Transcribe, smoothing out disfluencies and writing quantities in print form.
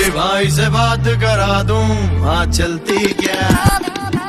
भाई से बात करा दूं, हाँ चलती क्या।